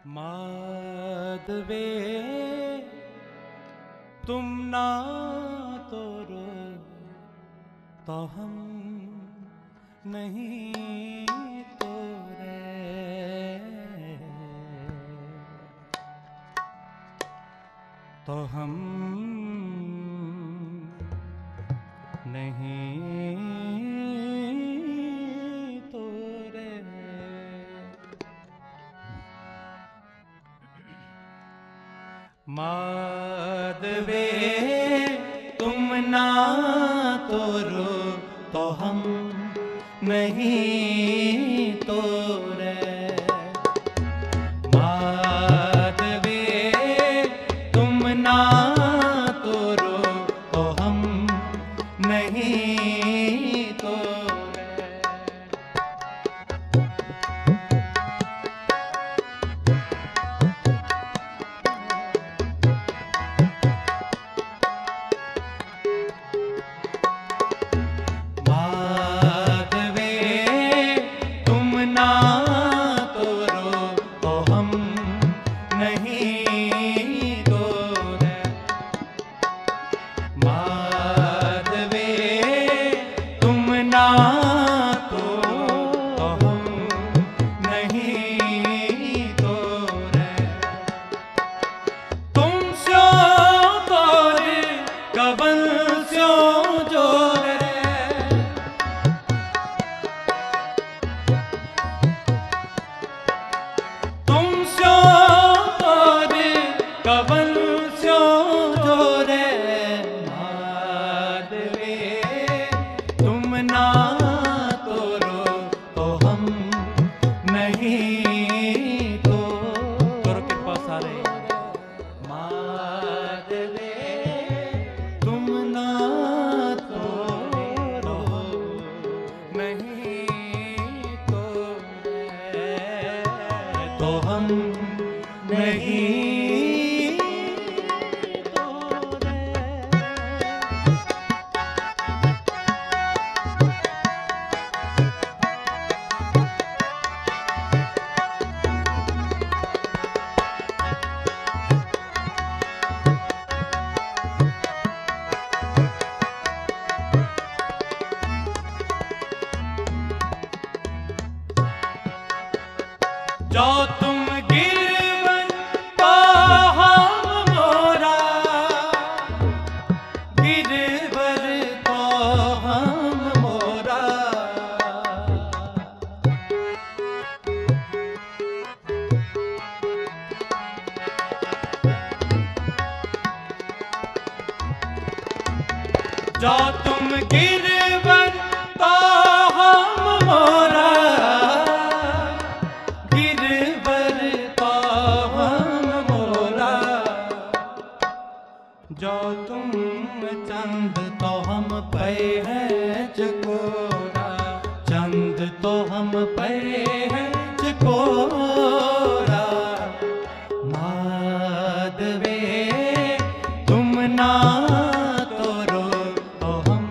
माधवे तुम ना तोड़ो तो हम नहीं तोड़े, तो हम नहीं तोड़े। माधवे तुम ना तोड़ो तो हम नहीं तोड़े, माधवे तुम ना तोड़ो तो हम नहीं तोड़े। तो हम नहीं तोड़े। जो तुम गिरवन तो हम मोरा, गिरवर तो हम मोरा। जो तुम गिरवन तो हम मोरा, जो तुम चंद तो हम पे हैं चकोरा, चंद तो हम पे हैं चकोरा। माधवे तुम ना तोड़ो तो हम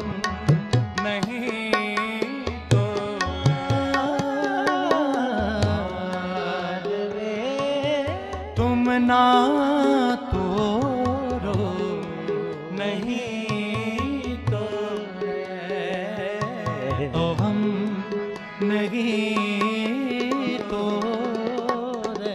नहीं तोड़े, माधवे तुम ना नहीं तोड़े, तो हम नहीं तोड़े।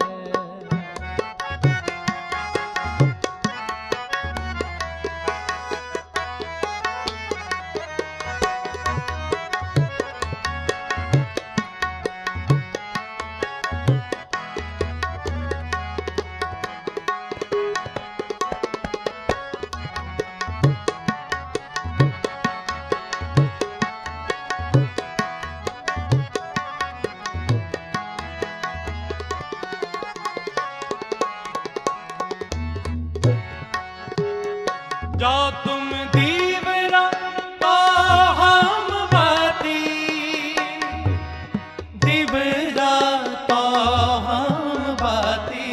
जो तुम दीवरा तो हम बाती, दीवरा तो हम बाती।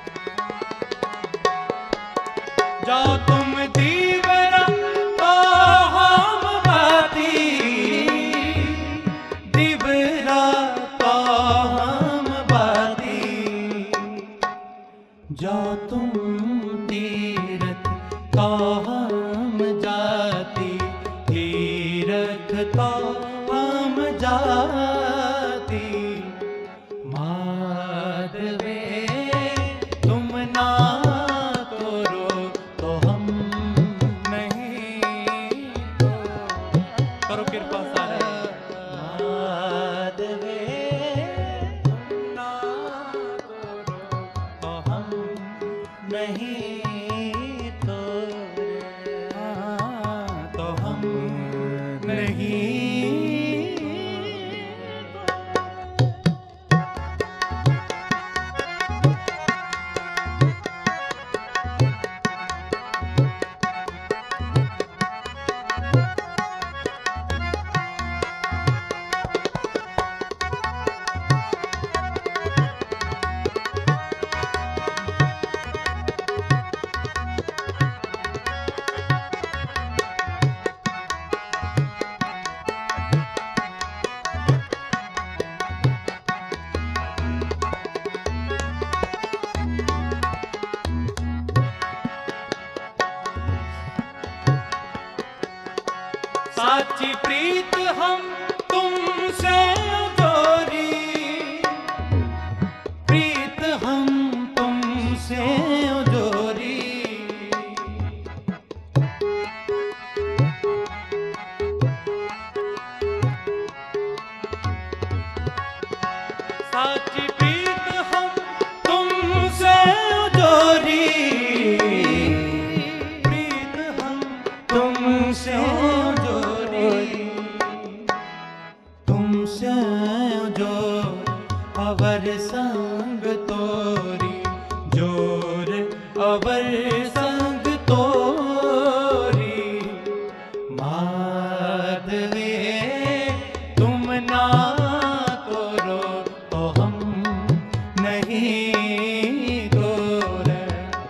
जो तुम दीवरा तो तो हम जाती, तीरथ तो हम जाती। माधवे तुम ना करो तो हम नहीं तो। करो कृपा सारे। माधवे तुम ना करो तो हम नहीं तो हम नहीं। साची प्रीत हम तुमसे जोरी, प्रीत हम तुमसे जोरी। साची प्रीत हम तुमसे जोरी, प्रीत हम तुमसे तुमसे जो अवर संग तोरी, जोर अवर संग तोरी। माधवे तुम ना करो तो हम नहीं तोरे।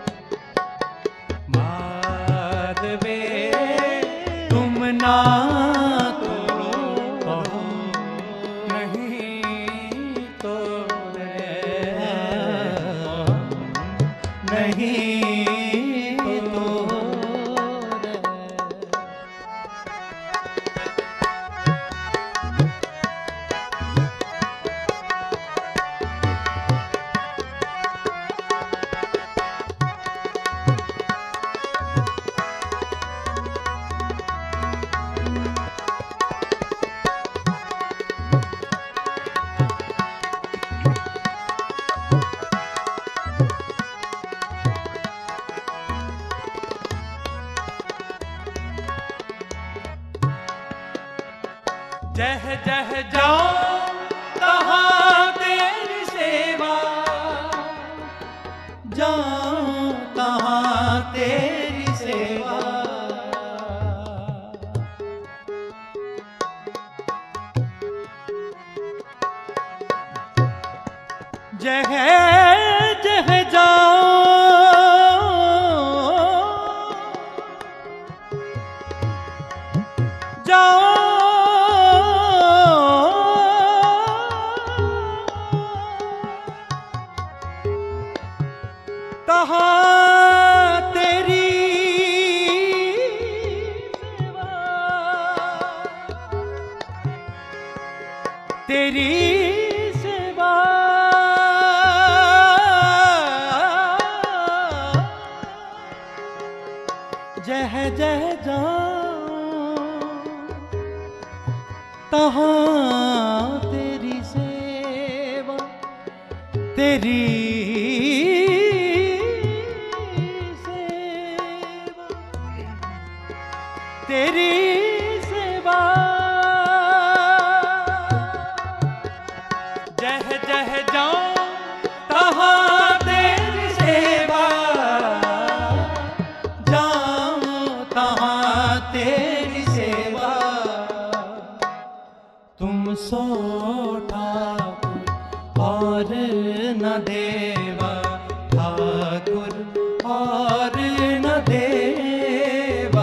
माधवे तुम ना नहीं तो जह जह जाओ तहाँ तेरी सेवा, जाओ तहाँ तेरी सेवा। जह जह जाओ जाओ तहाँ तेरी सेवा, तेरी सेवा। जह जह जाओ तहाँ तेरी सेवा, तेरी तेरी सेवा। जह जह जाऊं तहाँ तेरी सेवा, जाऊं तहाँ तेरी सेवा। तुम सो ठाकुर और न देवा, ठाकुर और न देवा।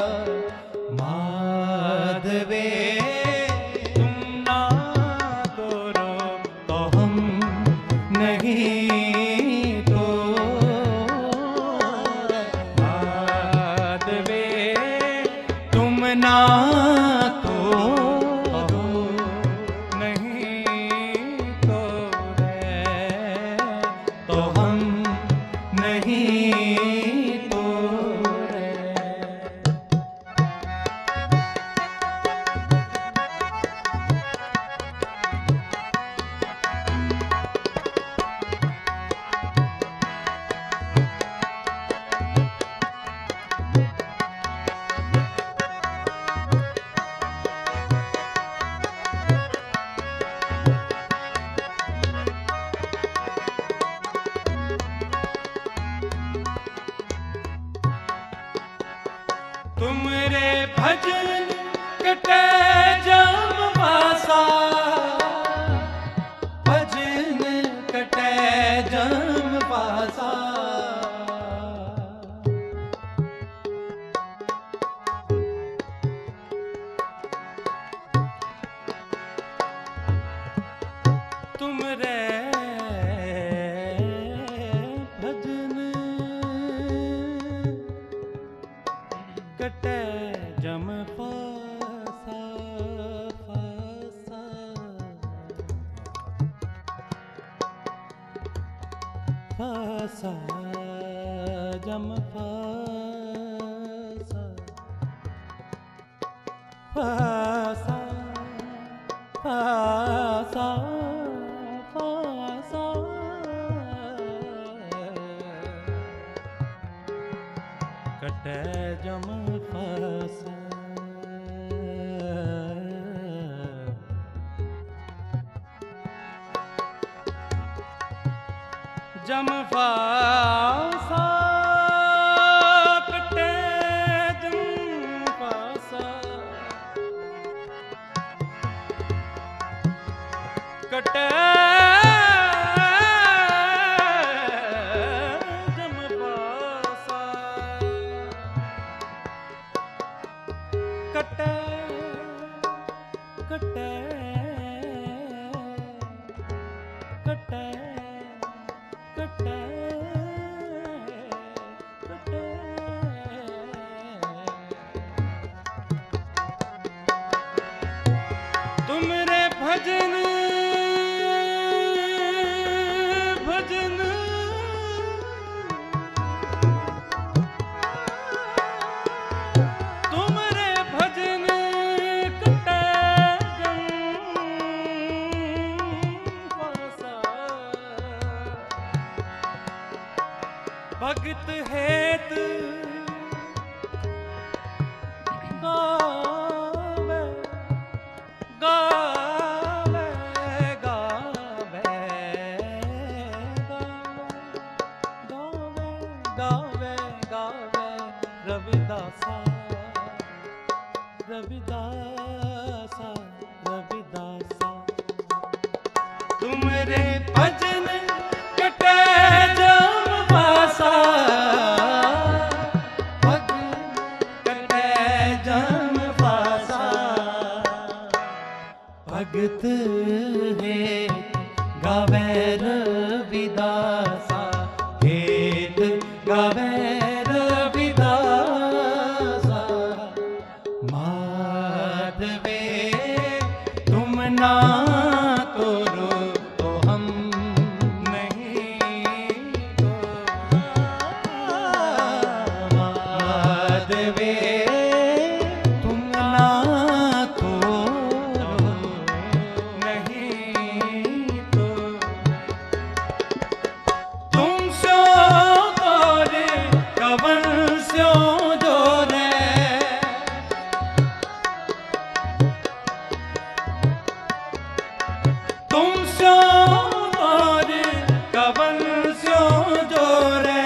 माधवे तुम ना करो तो हम नहीं तो। माधवे ना तोड़ो, नहीं तोड़े तो हम नहीं तोड़े। तुमरे भजन कटे जम पासा, भजन कटे जम पासा। तुमरे भजन कटे जम पासा, पासा। पासा जम पासा, पासा पासा पासा। कटे जम पासा, जम पासा कटे जम पासा, कटे जम पासा, कटे कटे कटे कटे कटे। तुमरे भजन भजन तुमरे भजन कटे जम पासा। भगत हेत गावे गावे गावे गावे गावे गावे रविदासा रविदासा रविदासा। तुमरे भजन कटे जम पासा, भजन कटे जम पासा। भगत है गावे रविदासा, हेत गावे रविदासा। माधवे तुम ना तोड़ो तो हम नहीं तोड़ा। माधवे तुम ना तोड़ो, नहीं तोड़ा। तुम स्यो तोड़े कवन स्यो जोड़े, तुम स्यो तोड़े कवन स्यो जोड़े।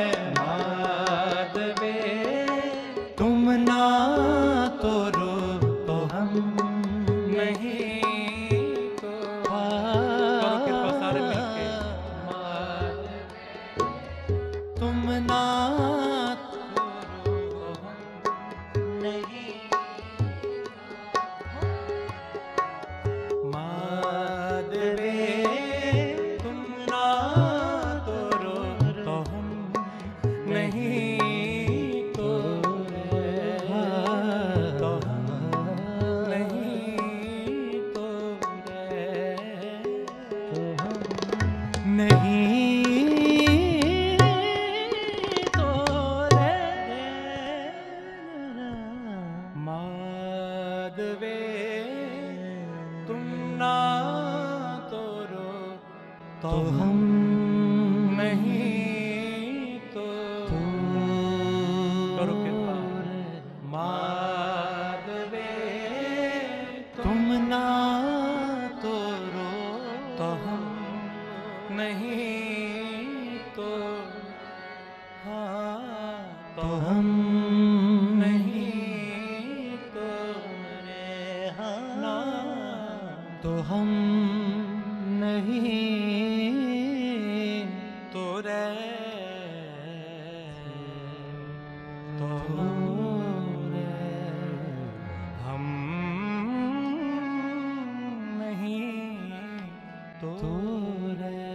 माधवे तुम ना तोड़ो तो हम नहीं तोड़ा। करो कृपा सारे मिलके। माधवे तुम ना तोड़ो तो हम नहीं। माधवे तुम ना तोड़ो तो हम नहीं तोड़े, तो हम माधवे तुम ना तोरो तो हम नहीं तो करो कृपा। माधवे तुम ना तोरो तो हम नहीं तो हाँ तो हम नहीं तो रे हाँ तो हम नहीं तो रे तो रे हम नहीं तो रे।